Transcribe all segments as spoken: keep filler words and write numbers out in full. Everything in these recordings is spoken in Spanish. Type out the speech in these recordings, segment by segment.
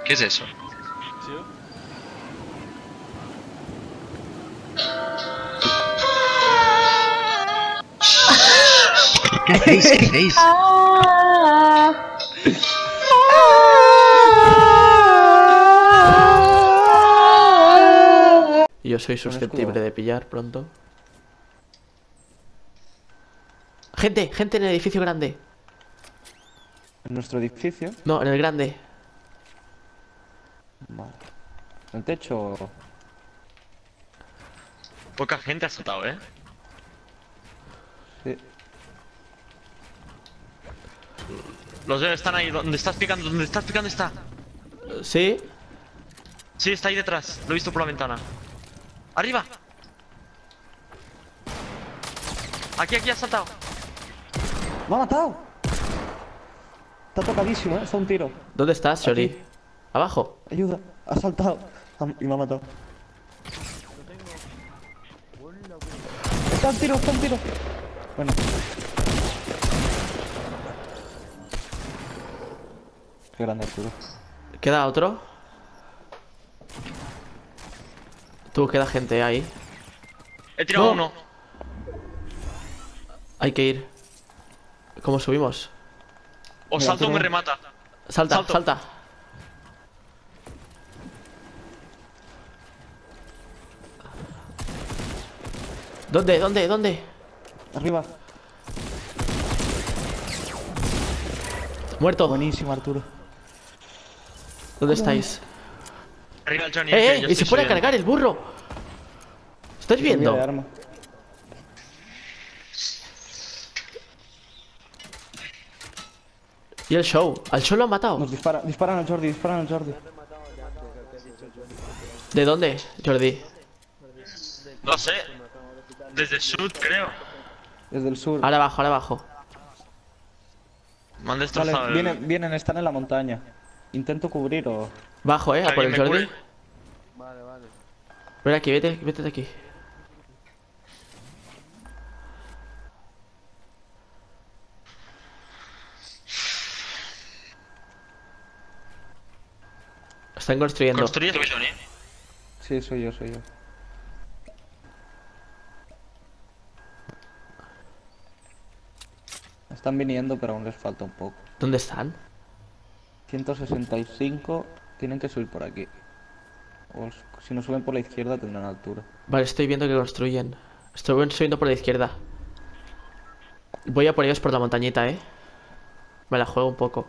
¿Qué es eso? ¿Qué hacéis? ¿Qué hacéis? Yo soy susceptible de pillar pronto. Gente, gente en el edificio grande. ¿En nuestro edificio? No, en el grande. Vale. ¿En el techo? Poca gente ha saltado, ¿eh? Sí. Los veo, están ahí. ¿Dónde estás picando? ¿Dónde estás picando está? ¿Sí? Sí, está ahí detrás. Lo he visto por la ventana. ¡Arriba! Aquí, aquí ha saltado. ¡Me ha matado! Está tocadísimo, ¿eh? Está un tiro. ¿Dónde estás, Shori? Aquí. Abajo. Ayuda. Ha saltado. Y me ha matado. Está un tiro, está un tiro. Bueno. Qué grande Arturo. ¿Queda otro? Tú, queda gente ahí. He tirado No. uno. Hay que ir. ¿Cómo subimos? O Mira, salto o Arturo. me remata. Salta, Salto. salta. ¿Dónde? ¿Dónde? ¿Dónde? Arriba. Muerto. Buenísimo, Arturo. ¿Dónde estáis? Arriba el Johnny. ¡Eh, que eh! yo ¡Y se estoy pone a subiendo. cargar el burro! ¿Estáis Cambia de viendo? arma. ¿Y el show? ¿Al show lo han matado? Nos dispara, disparan al Jordi, disparan al Jordi. ¿De dónde, Jordi? No sé. Desde el sur, creo. Desde el sur. Ahora abajo, ahora abajo. Me han destrozado. Vale, el- vienen, vienen, están en la montaña. Intento cubrir o... Bajo, eh, a por el ¿Alguien me Jordi. cubre? Vale, vale. Ven aquí, vete, vete de aquí. Están construyendo. Construye tu Johnny. Sí, soy yo, soy yo. Están viniendo, pero aún les falta un poco. ¿Dónde están? ciento sesenta y cinco, tienen que subir por aquí. O s- si no suben por la izquierda tendrán altura. Vale, estoy viendo que construyen. Estoy subiendo por la izquierda. Voy a por ellos por la montañita, eh. Me la juego un poco.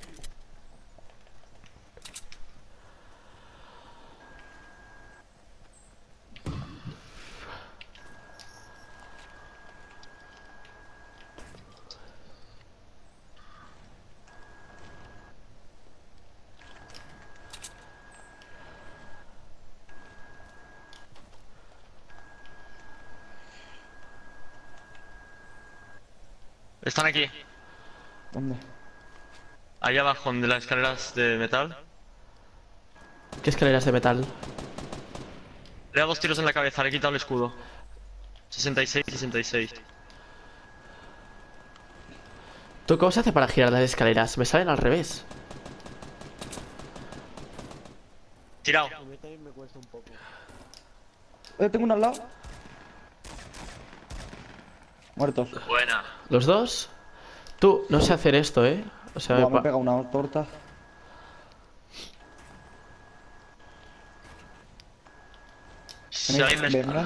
Están aquí. ¿Dónde? Ahí abajo, de las escaleras de metal. ¿Qué escaleras de metal? Le he dado dos tiros en la cabeza, le he quitado el escudo. sesenta y seis, sesenta y seis. ¿Tú cómo se hace para girar las escaleras? Me salen al revés. Tirado. A mí también me cuesta un poco. Eh, tengo uno al lado. Muertos. Buena. ¿Los dos? Tú, no sé hacer esto, eh. O sea, Buah, me me he pa- pegado una torta. Si alguien me Venga.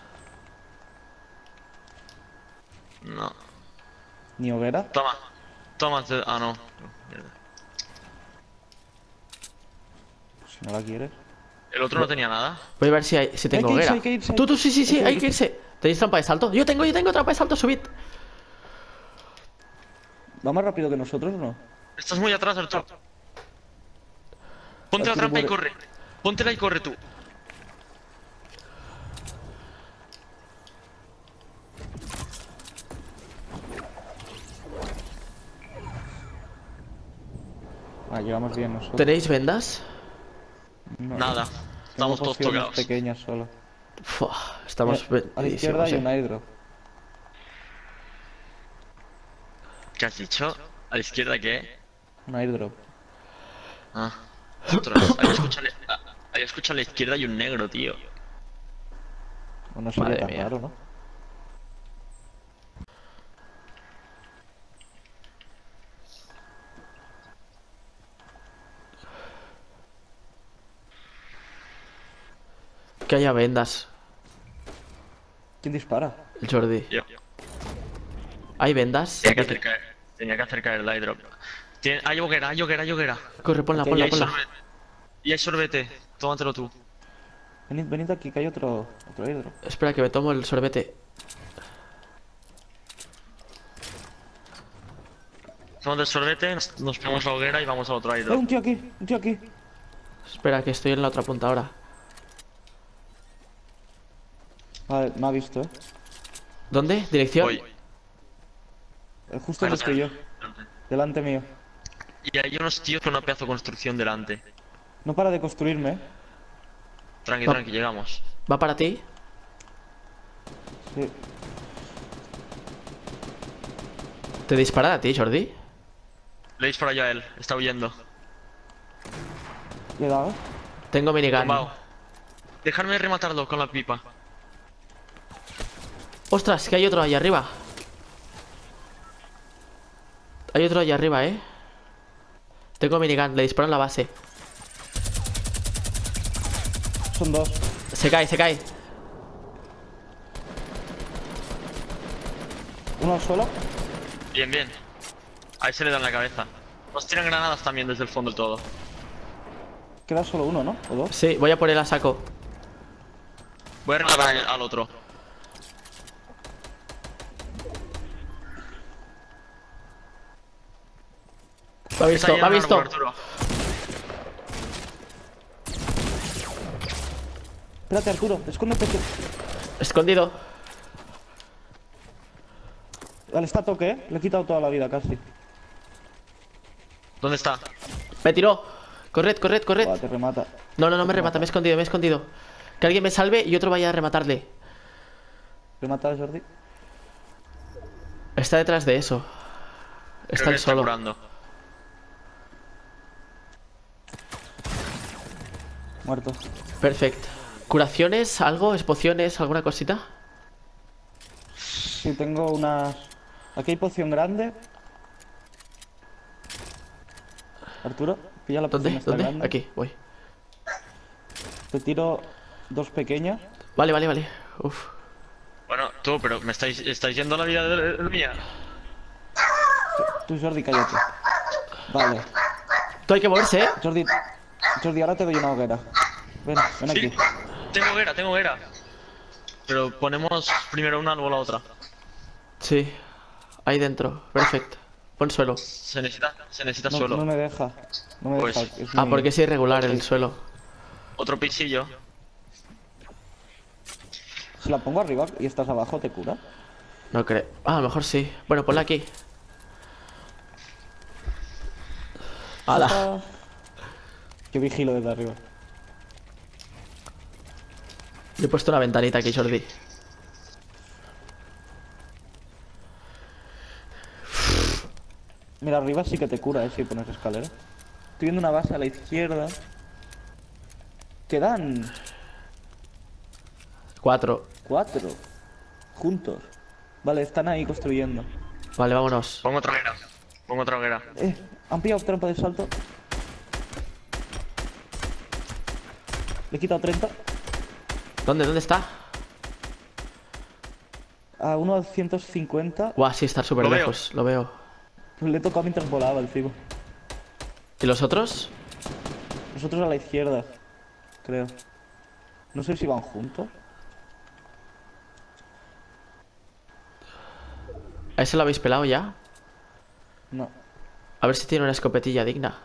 No. Ni hoguera. Toma. Toma. te- Ah, no. Mierda. Si no la quieres. El otro no tenía nada. voy a ver si, hay, si tengo que irse, hoguera. hay que irse. Tú, tú, sí, sí, sí, Hay que hay que irse. ¿Tenéis trampa de salto? Yo tengo, yo tengo trampa de salto, subid. ¿Va más rápido que nosotros o no? Estás muy atrás, Arturo. Ponte la Arturo trampa y muere. corre. Póntela y corre tú. Ah, llevamos bien nosotros. ¿Tenéis vendas? No. Nada. Tengo Estamos todos pociones tocados. pequeñas solo. Fua, estamos Eh, a la izquierda vendidísimos, hay un eh. airdrop. ¿Qué has dicho? ¿A la izquierda qué? Un airdrop. Ah. Ostras, ahí escucha, a la- ahí escucha a la izquierda y un negro, tío. Bueno, sería Madre tan mía. raro, ¿no? Que haya vendas. ¿Quién dispara? El Jordi. Yo. ¿Hay vendas? Tenía que hacer caer, tenía que hacer caer el airdrop. Tiene, hay hoguera, hay hoguera, hay hoguera. Corre, ponla, Ok, Y ponla, hay ponla. sorbete. Y hay sorbete. Tómatelo tú. Venid, venid aquí, que hay otro, otro airdrop. Espera que me tomo el sorbete. Tómate el sorbete, nos, nos ponemos la hoguera y vamos al otro ¡Eh, airdrop. un tío aquí! ¡Un tío aquí! Espera que estoy en la otra punta ahora. Vale, me ha visto, ¿eh? ¿Dónde? ¿Dirección? Voy. Eh, Justo donde estoy yo. Delante mío. Y hay unos tíos con una pedazo de construcción delante. No para de construirme, ¿eh? Tranqui, Va- tranqui, llegamos. ¿Va para ti? Sí. ¿Te dispara a ti, Jordi? Le disparo yo a él, está huyendo. Le he dado. Tengo minigun. Tumbao. Dejadme rematarlo con la pipa. Ostras, que hay otro allá arriba. Hay otro allá arriba, eh. Tengo minigun, le disparo en la base. Son dos. Se cae, se cae. Uno al suelo. Bien, bien. Ahí se le da en la cabeza. Nos tiran granadas también desde el fondo del todo. Queda solo uno, ¿no? ¿O dos? Sí, voy a por él a saco. Voy a rematar al, al otro. Me ha Está visto, ahí en me ha un visto. árbol, Arturo. Espérate, Arturo. Escóndete. que- Escondido. Vale, está a toque, ¿eh? Le he quitado toda la vida casi. ¿Dónde está? Me tiró. Corred, corred, corred. Buah, te remata. No, no, no me remata, me he escondido, me he escondido. Que alguien me salve y otro vaya a rematarle. Remata a Jordi. Está detrás de eso. Creo Está que él está solo. curando. Muerto. Perfecto. ¿Curaciones? ¿Algo? ¿Pociones? ¿Alguna cosita? Sí, tengo unas... Aquí hay poción grande. Arturo, pilla la poción ¿Dónde? esta ¿Dónde? grande. Aquí, voy. Te tiro dos pequeñas. Vale, vale, vale. Uf. Bueno, tú, pero me estáis, estáis yendo a la vida de, de mía. Tú, Jordi, cállate. Vale. Tú hay que moverse, ¿eh? Jordi, Jordi, ahora te doy una hoguera. Ven, ven Sí, aquí. tengo hoguera, tengo hoguera. Pero ponemos primero una, luego la otra. Sí. Ahí dentro. Perfecto. Pon suelo. Se necesita, se necesita No, suelo. no me deja. No me Pues- deja. es Ah, mi- porque es irregular el suelo. Otro pisillo. Si la pongo arriba y estás abajo, ¿te cura? No creo. Ah, a lo mejor sí. Bueno, ponla aquí. ¡Hala! Ah. Que vigilo desde arriba. Le he puesto una ventanita aquí, Jordi. Mira, arriba sí que te cura, eh, si pones escalera. Estoy viendo una base a la izquierda. Quedan Cuatro. cuatro. Juntos. Vale, están ahí construyendo. Vale, vámonos. Pongo otra hoguera. Pongo otra hoguera. Eh, han pillado trampa de salto. Le he quitado treinta. ¿Dónde? ¿Dónde está? A uno a ciento cincuenta. Guau, sí, está súper Lo veo. lejos. Lo veo. Pues le he tocado mientras volaba encima. ¿Y los otros? Nosotros a la izquierda, creo. No sé si van juntos. ¿A ese lo habéis pelado ya? No. A ver si tiene una escopetilla digna.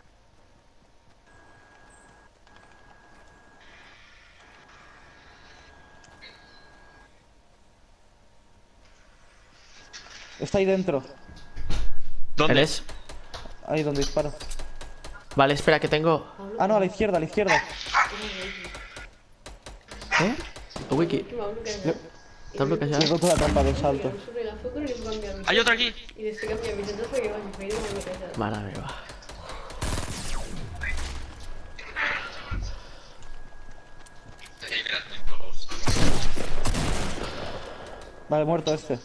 Está ahí dentro. ¿Dónde? ¿Eres? Ahí donde dispara. Vale, espera, que tengo... Ah, no, a la izquierda, a la izquierda. ¿Eh? Wiki. ¿Está bloqueado? Le he roto la trampa de salto. Hay otra aquí. Y desde que mi intento fue que me iba a bloquear. Madre mía. Vale, muerto este.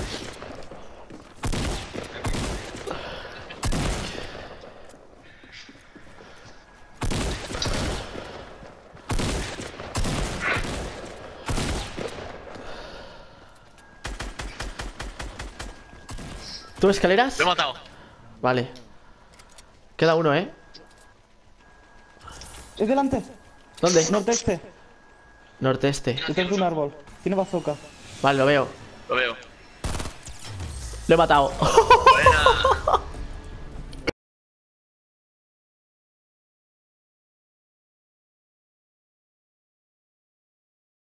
¿Tú escaleras? Lo he matado. Vale. Queda uno, ¿eh? ¡Es delante! ¿Dónde? Norte-este. Norte-este. Detrás de un árbol. Tiene bazooka. Vale, lo veo. Lo veo. Lo he matado.